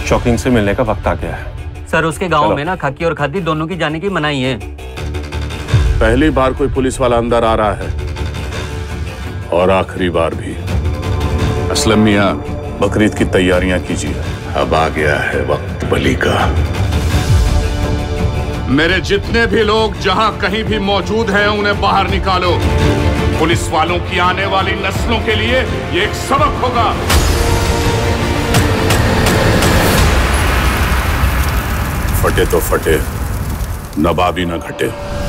शौकीन से मिलने का वक्त आ गया है। सर उसके गांव में ना खाकी और खादी दोनों की जाने की मनाही है। पहली बार कोई पुलिस वाला अंदर आ रहा है और आखिरी बार भी। असलम मियां, बकरीद की तैयारियां कीजिए, अब आ गया है वक्त बलि का। मेरे जितने भी लोग जहां कहीं भी मौजूद हैं उन्हें बाहर निकालो। पुलिस वालों की आने वाली नस्लों के लिए ये एक सबक होगा। फटे तो फटे, नवाबी न घटे।